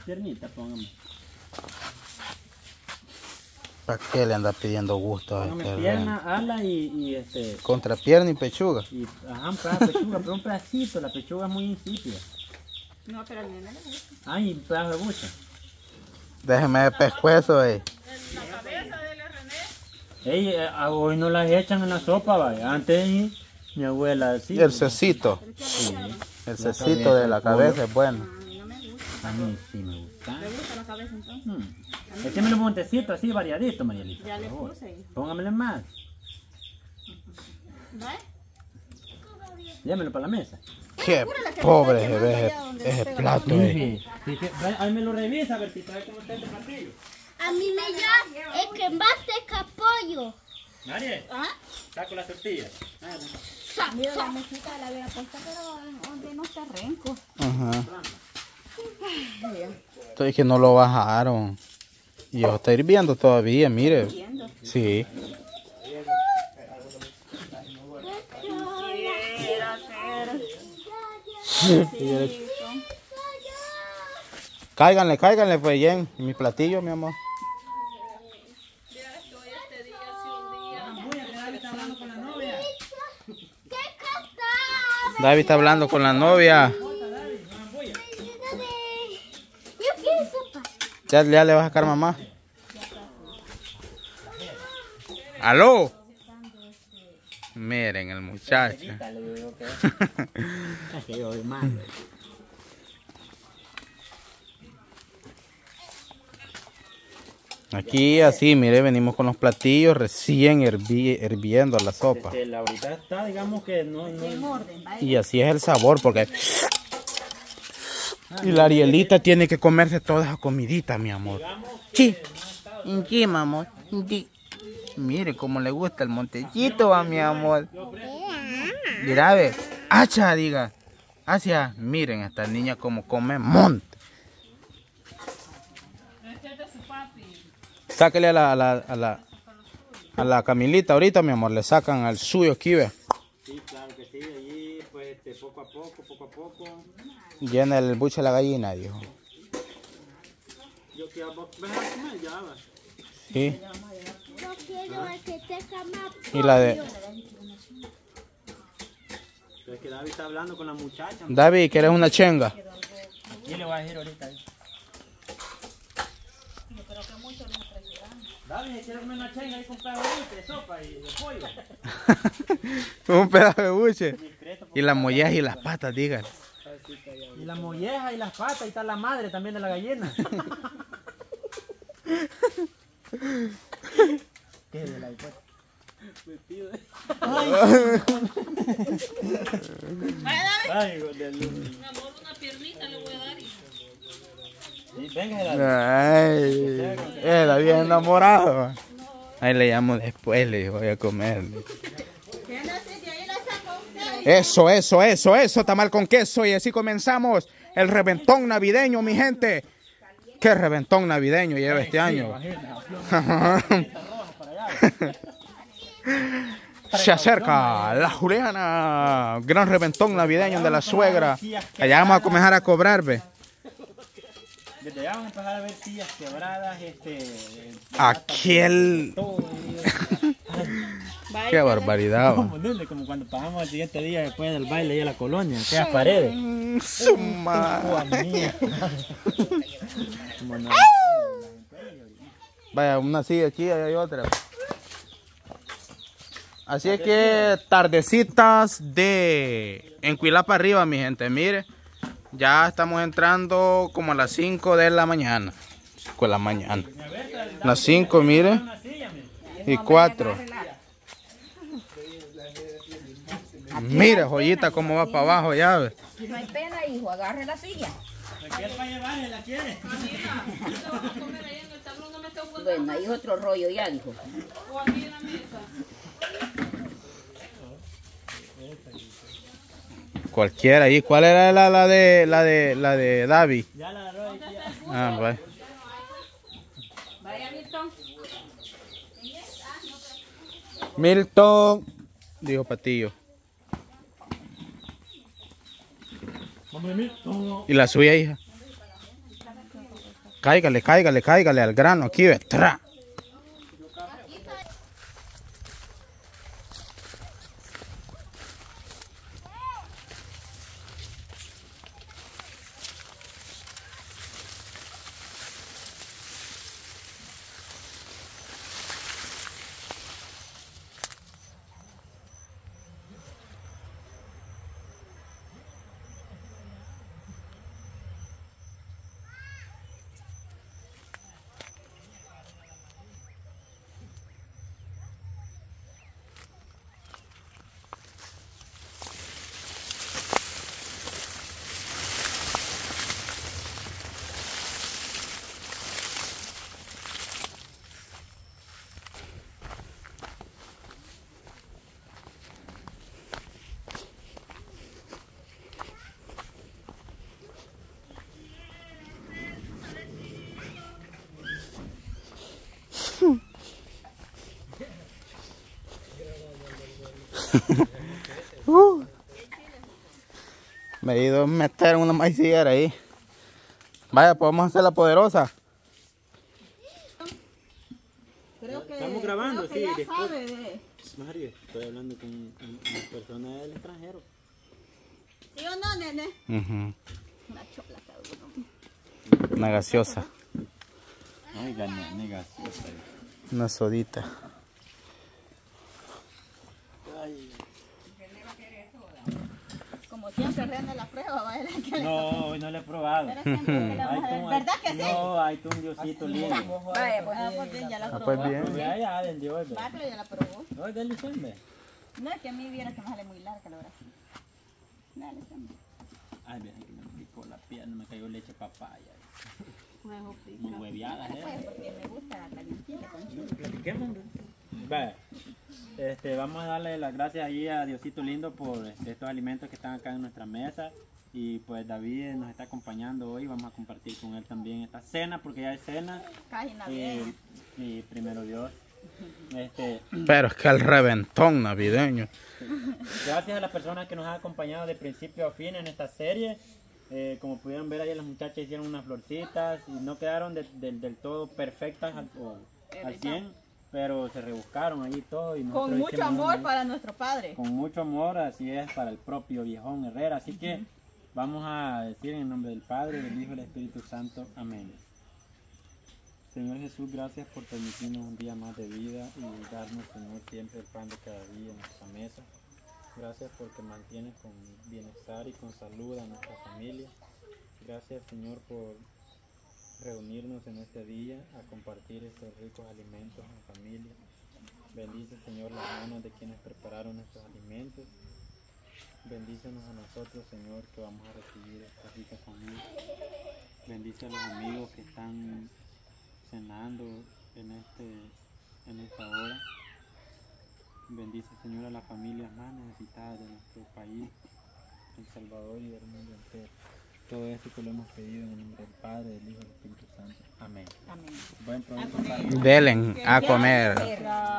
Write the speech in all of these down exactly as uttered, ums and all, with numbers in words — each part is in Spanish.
piernita, póngame. ¿Para qué le anda pidiendo gusto a Póngame este pierna, ala y, y este... Contra pierna y pechuga. Y, ajá, un pedazo de pechuga, pero un pedacito, la pechuga es muy insípida. No, pero al nene le gusta. Ay, un pedazo de bucha. Déjeme de pescuezo, eh. La cabeza de la René. Ey, eh, a hoy no las echan en la sopa, vaya. Antes mi abuela sí. El cecito. Sí. El cecito de la cabeza es bueno. A mí no me gusta. A mí sí me gusta. ¿Le gusta la cabeza entonces? Hmm. Échemele un montecito así variadito, Marielita. Ya le por favor. puse. Póngamele más. ¿Ves? Llémelo para la mesa. Qué pobre se ve ese, ese plato, eh. Sí, que- ve, ahí me lo revisa, Bertita, a ver cómo está este platillo. A mí me llama el que manteca pollo. Mariel, ¿Ah? saco las tortillas. Ah, no. Mira, la mesita la había puesto, pero donde no está renco. Ajá. Estoy que no lo bajaron. Y eso está hirviendo todavía, mire. Viendo. Sí. Quisiera ser. Cáiganle, cáiganle, pues, Jen. En mi platillo, mi amor. David está hablando con la novia. Yo quiero sopa. Ya, ya le va a sacar mamá. ¡Aló! Miren el muchacho. Es que yo voy mal. Aquí así, mire, venimos con los platillos recién hervi- hirviendo la sopa. Este, la ahorita está, digamos que no... no Y así es el sabor, porque... Y la Arielita tiene que comerse toda esa comidita, mi amor. Sí. Sí, mi amor. Sí. Mire cómo le gusta el montecito a mi amor. Mira, ve. Hacha, diga. Hacia. Miren esta niña como come monte. Sáquele a la, a la, a la, a la Camilita ahorita, mi amor. Le sacan al suyo aquí, ve. Sí, claro que sí. Allí, pues, este, poco a poco, poco a poco. Llena el buche de la gallina, dijo. Yo quiero... ¿Ves a comer? Ya va. Sí. Yo quiero el que tenga más Y la de... Es que David está hablando con la muchacha. David, ¿quieres una chenga? Aquí le voy a decir ahorita. David, ¿quieres comer una chenga ahí con pedazo de de sopa y de pollo? Un pedazo de buche. Y las mollejas y las patas, dígale. Y la molleja y las patas, y está la madre también de la gallina. ¿Qué de la pues? Ay, hijo de luz. Mi amor, una piernita le voy a dar. Sí, venga, David. Ay, eh, David es enamorado. Ahí le llamo después, le digo, voy a comer. Eso, eso, eso, eso, tamal con queso. Y así comenzamos el reventón navideño, mi gente. ¿Qué reventón navideño lleva este año? Se acerca la Juliana. Gran reventón navideño de la suegra. Allá vamos a comenzar a cobrar, ve. Desde allá vamos a empezar a ver sillas quebradas, este... Aquel... Qué barbaridad. Como, como cuando pasamos el siguiente día después del baile y a la colonia, aquellas paredes. Su madre. Vaya, una silla aquí, ahí hay otra. Así es que tardecitas de Encuilapa arriba, mi gente, mire. Ya estamos entrando como a las cinco de la mañana. cinco de la mañana. Las cinco, mire. Y cuatro. Mira, joyita, cómo va para abajo, ya ves. No hay pena, hijo, agarre la silla. ¿La quiere? Bueno, ahí es otro rollo ya, dijo. Cualquiera ahí. ¿Cuál era la, la de la de la de David? Ya la agarró. Ah, vaya. Vaya, Milton. Milton, dijo Patillo. Hombre, Milton. ¿Y la suya, hija? Cáigale, cáigale, cáigale al grano aquí, ve. Tra. uh. Me he ido a meter una maicillera ahí. Vaya, podemos hacer la poderosa. Creo que, Estamos grabando, creo que sí, ya después. sabe de... Mario, estoy hablando con una persona del extranjero. ¿Sí o no, nene? Uh-huh. Una chola cada uno. Una gaseosa. Oiga, nene, gaseosa. Una sodita. Como siempre, René la prueba, va a ver que le... No, hoy no le he probado. Pero siempre que le vamos a ver. ¿Verdad que sí? No, hay un diosito lindo. Vaya, pues, ah, pues bien, ya la Ah, probó. pues bien. Ya, ya, del dios. Va, pero ya la probó. Hoy del diciembre. No es que a mí viera que me sale muy larga la oración. Dale, hombre. Ay, bien, que me picó la pierna, me cayó leche papaya. Huevo pica. Muy hueviada, Pues ¿eh? porque me gusta la calientita con chile. Platiquemos. Vaya, este, vamos a darle las gracias ahí a Diosito lindo por este, estos alimentos que están acá en nuestra mesa. Y pues David nos está acompañando hoy, vamos a compartir con él también esta cena, porque ya es cena. Casi navideña. Y, y primero Dios. Este, Pero es que el reventón navideño. gracias a las personas que nos han acompañado de principio a fin en esta serie. Eh, como pudieron ver ahí, las muchachas hicieron unas florcitas y no quedaron de, de, del todo perfectas al, o, al cien, pero se rebuscaron ahí todo. Y nosotros Con mucho hicimos amor una- para nuestro padre. Con mucho amor, así es, para el propio viejón Herrera. Así que vamos a decir en el nombre del Padre, del Hijo y del Espíritu Santo. Amén. Señor Jesús, gracias por permitirnos un día más de vida y darnos, Señor, siempre el pan de cada día en nuestra mesa. Gracias porque mantienes con bienestar y con salud a nuestra familia. Gracias, Señor, por reunirnos en este día a compartir estos ricos alimentos en familia. Bendice, Señor, las manos de quienes prepararon estos alimentos. Bendícenos a nosotros, Señor, que vamos a recibir esta rica comida. Bendice a los amigos que están cenando en, este, en esta hora. Bendice, Señor, a las familias más necesitadas de nuestro país, El Salvador y del mundo entero. Todo esto que lo hemos pedido en el nombre del Padre, del Hijo y del Espíritu Santo. Amén. Amén. Buen provecho para Delen a comer.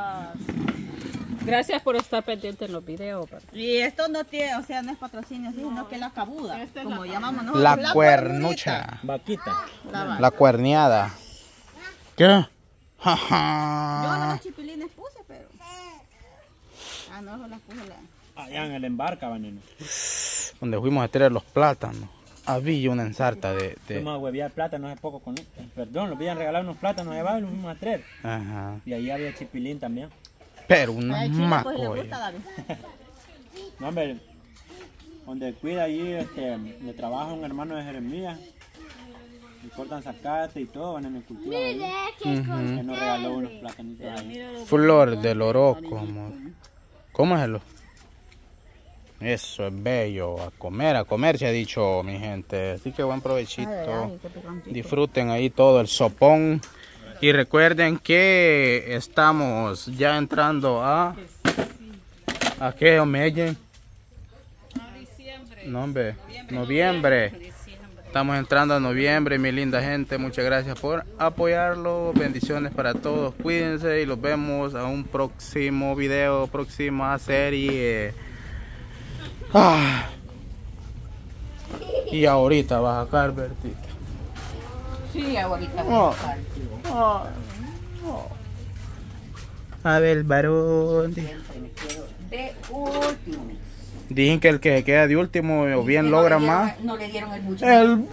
Gracias por estar pendiente en los videos. papá. Y esto no tiene, o sea, no es patrocinio, sino que es la cabuda, como llamamos nosotros. La cuernucha. Vaquita. La vaca. La cuerneada. ¿Qué? Yo no Jaja. los chipilines puse, pero... Ah, no, no las puse la... Allá en el embarca, veneno. Donde fuimos a tirar los plátanos. Había una ensarta de... de... Fuimos a huevear plátanos hace poco con él. Perdón, nos habían regalado unos plátanos de y los fuimos a traer. Ajá. Y ahí había chipilín también. Pero una Ay, chile, pues le gusta, macoya. David. No, hombre, donde cuida allí, este, le trabaja un hermano de Jeremías. Y cortan zacate y todo, van en el cultivo ahí. Que nos regaló unos platanitos ahí. Flor del oroco, amor. ¿Cómo es eso? Eso es bello. A comer, a comer se ha dicho, mi gente. Así que buen provechito. Ay, ay, qué picantito. Disfruten ahí todo el sopón. Y recuerden que estamos ya entrando a... ¿A qué, Omeyen? No, hombre. Noviembre. Estamos entrando a noviembre, mi linda gente. Muchas gracias por apoyarlo. Bendiciones para todos. Cuídense y los vemos a un próximo video, próxima serie. Ah. Y ahorita va a sacar Bertita. Sí, ahorita. Oh. Oh. Oh. A ver, varón. Siempre me quedo de último. Dicen que el que se queda de último o bien logra no más. No le dieron el buche. El...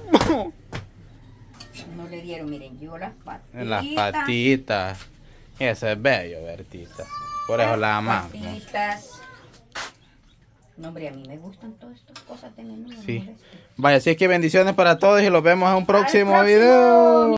No le dieron, miren, yo las patitas. En las patitas. Eso es bello, Bertita. Por eso la amamos. Patitas. No, hombre, a mí me gustan todas estas cosas de menudo. Sí. Vaya, así es que bendiciones para todos y los vemos en un próximo próximo. video.